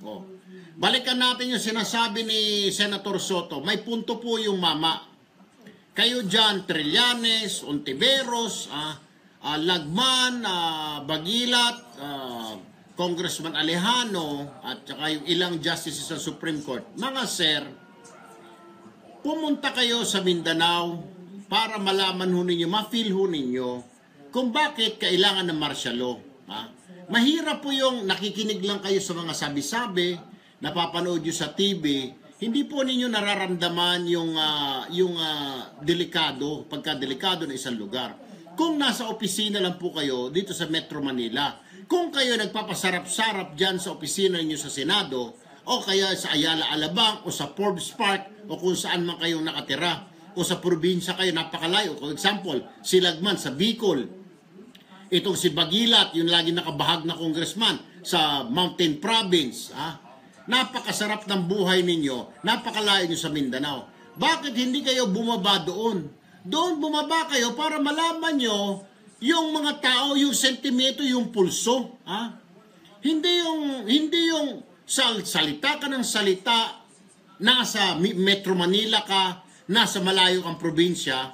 Oh. Balikan natin yung sinasabi ni Senator Soto. May punto po yung mama. Kayo dyan, Trillanes, Ontiveros, Lagman, Bagilat, Congressman Alejano, at saka yung ilang justices sa Supreme Court. Mga sir, pumunta kayo sa Mindanao para malaman ho ninyo, ma-feel ho ninyo kung bakit kailangan ng martial law. Mahirap po yung nakikinig lang kayo sa mga sabi-sabi, napapanood nyo sa TV, hindi po ninyo nararamdaman yung delikado, pagka-delikado ng isang lugar. Kung nasa opisina lang po kayo dito sa Metro Manila, kung kayo nagpapasarap-sarap dyan sa opisina niyo sa Senado, o kaya sa Ayala Alabang, o sa Forbes Park, o kung saan man kayong nakatira, o sa probinsya kayo, napakalayo. For example, si Lagman sa Bicol, itong si Bagilat, yung lagi nakabahag na congressman sa Mountain Province, napakasarap ng buhay ninyo, napakalayo nyo sa Mindanao. Bakit hindi kayo bumaba doon? Doon bumaba kayo para malaman nyo yung mga tao, yung sentimento, yung pulso. Hindi yung salita ka ng salita, nasa Metro Manila ka, nasa malayo kang probinsya,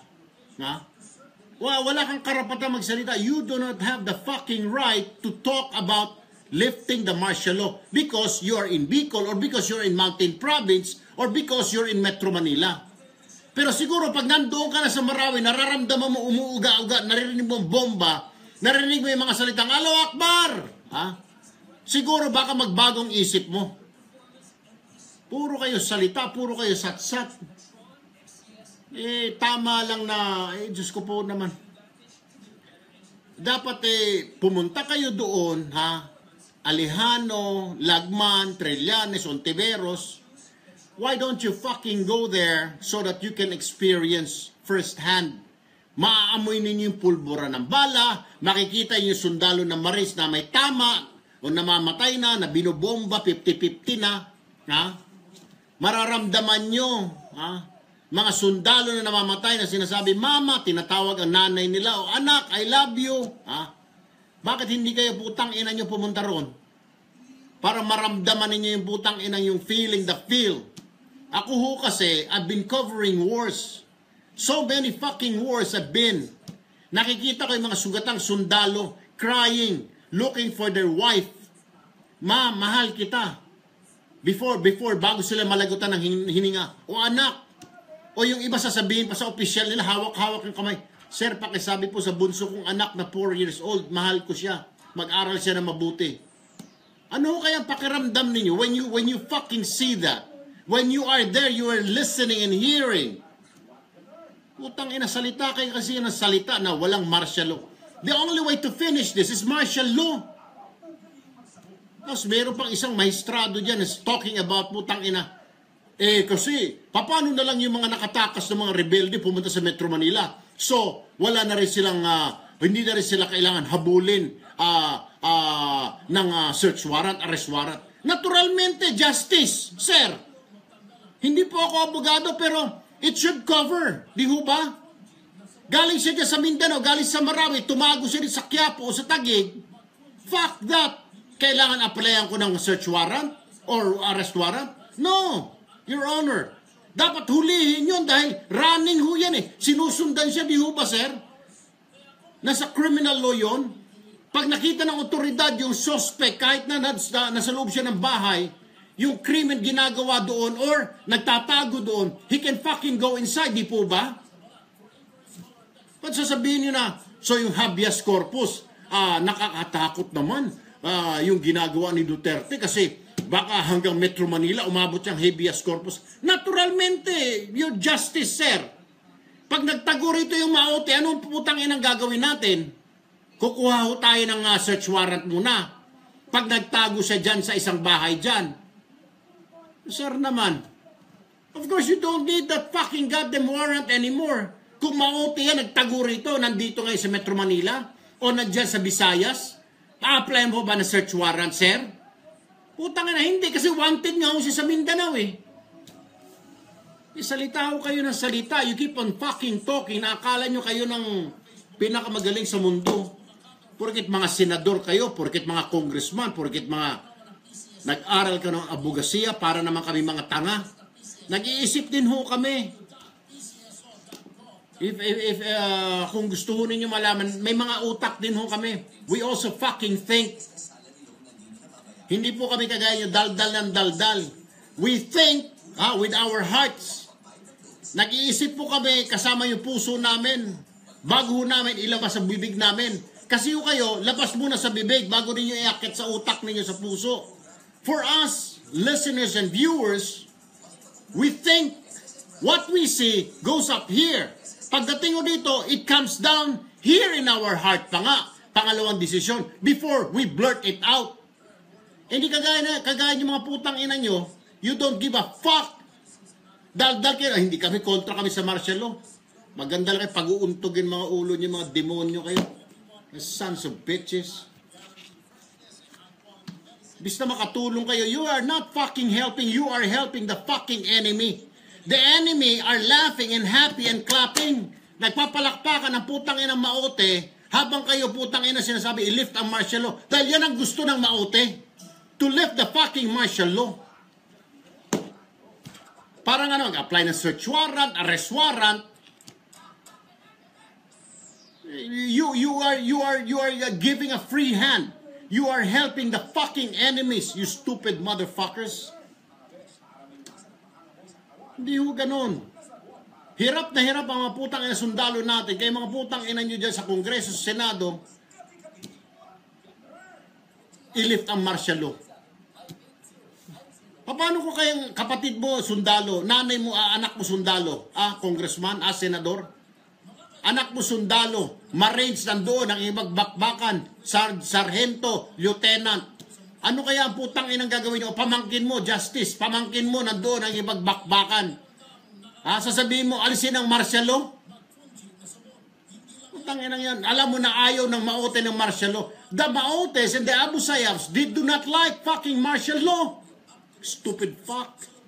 wala kang karapatan magsalita. You do not have the fucking right to talk about lifting the martial law because you are in Bicol or because you're in Mountain Province or because you're in Metro Manila. Pero siguro pag nandoon ka na sa Marawi, nararamdaman mo umuuga-uga, naririnig mo ang bomba, naririnig mo yung mga salitang Allahu Akbar. Siguro baka magbagong isip mo. Puro kayo salita, puro kayo satsat. Tama lang na, Diyos ko po naman. Dapat pumunta kayo doon, Alejano, Lagman, Trillanes, Ontiveros. Why don't you fucking go there so that you can experience firsthand? Maaamoy ninyo yung pulbura ng bala, makikita yung sundalo ng Maris na may tama, o namamatay na binobomba, 50-50 na. Mararamdaman nyo, mga sundalo na namamatay na sinasabi, Mama, tinatawag ang nanay nila, o anak, I love you. Bakit hindi kayo putang ina nyo pumunta ron? Para maramdaman ninyo yung putang ina yung feeling, the feel. Ako ho kasi, I've been covering wars. So many fucking wars have been. Nakikita ko yung mga sugatang sundalo, crying, looking for their wife. Ma, mahal kita. Before, bago sila malagutan ng hininga. O anak, o yung iba sasabihin pa sa opisyal nila, hawak-hawak ng kamay. Sir, pakisabi po sa bunso kong anak na 4 years old, mahal ko siya. Mag-aral siya na mabuti. Ano kaya pakiramdam ninyo when you fucking see that? When you are there, you are listening and hearing. Putang ina, salita kayo kasi ng salita na walang martial law. The only way to finish this is martial law. Tapos meron pang isang maestrado dyan is talking about putang ina. Kasi, paano na lang yung mga nakatakas ng mga rebelde pumunta sa Metro Manila? So, wala na rin silang, hindi na rin sila kailangan habulin ng search warrant, arrest warrant. Naturalmente, justice, sir. Hindi po ako abogado, pero it should cover. Di ho ba? Galing siya dyan sa Mindanao, galing sa Marawi, tumago siya rin sa Quiapo o sa Taguig. Fuck that. Kailangan applyan ko ng search warrant or arrest warrant? No, Your Honor. Dapat hulihin yun dahil running ho yan Sinusundan siya, di ho ba, sir? Nasa criminal law yun. Pag nakita ng otoridad yung suspect, kahit na nasa loob siya ng bahay, yung krimen ginagawa doon or nagtatago doon, he can fucking go inside, di po ba? Ba't sasabihin nyo na, so yung habeas corpus, nakakatakot naman yung ginagawa ni Duterte kasi baka hanggang Metro Manila umabot siyang habeas corpus. Naturalmente, your justice, sir. Pag nagtago rito yung maote, anong putang inang gagawin natin? Kukuha ho tayo ng search warrant muna. Pag nagtago siya dyan sa isang bahay dyan, sir naman, of course you don't need that fucking goddamn warrant anymore. Kung maote yan, nagtago rito, nandito ngayon sa Metro Manila, o nandyan sa Visayas, a-apply mo ba na search warrant, sir? Putang na, hindi, kasi wanted nga ho siya sa Mindanao Salita ho kayo ng salita, you keep on fucking talking, naakala nyo kayo ng pinakamagaling sa mundo. Porkit mga senador kayo, porkit mga congressman, porkit mga Nag-aral ka ng abogasiya para naman kami mga tanga. Nag-iisip din ho kami. Kung gusto ho ninyo malaman, may mga utak din ho kami. We also fucking think. Hindi po kami kagaya nyo daldal ng daldal. We think with our hearts. Nag-iisip po kami kasama yung puso namin. Bago namin ilabas sa bibig namin. Kasi ho kayo, labas muna sa bibig bago ninyo iakit sa utak ninyo sa puso. For us, listeners and viewers, we think what we see goes up here. Pagdating ko dito, it comes down here in our heart pa nga. Pangalawang desisyon, before we blurt it out. Hindi kagaya yung mga putang ina nyo, you don't give a fuck. Daldal kayo, hindi kami, kontra kami sa martial law. Maganda lang kayo, pag-uuntugin mga ulo nyo, mga demonyo kayo. Sons of bitches. Basta makatulong kayo, you are not fucking helping, you are helping the fucking enemy. The enemy are laughing and happy and clapping. Nagpapalakpakan ng putang ina maote, habang kayo putang ina sinasabi, i-lift ang martial law. Dahil yan ang gusto ng maote. To lift the fucking martial law. Parang apply ng search warrant, arrest warrant. You are giving a free hand. You are helping the fucking enemies, you stupid motherfuckers. Hindi ho ganun. Hirap na hirap ang mga putang ina sundalo natin. Kaya mga putang ina nyo dyan sa Kongreso, sa Senado, i-lift ang martial law. Paano ko kayang kapatid mo sundalo, nanay mo, anak mo sundalo, congressman, senador? Anak mo sundalo, Marines nandoon ang imagbakbakan, sarhento, lieutenant. Ano kaya ang putang inang gagawin nyo? Pamangkin mo, justice, pamangkin mo nandoon ang imagbakbakan. Sasabihin mo, alisin ang martial law? Putang inang yan. Alam mo na ayaw ng maote ng martial law. The Maotes and the Abu Sayyafs do not like fucking martial law. Stupid fuck.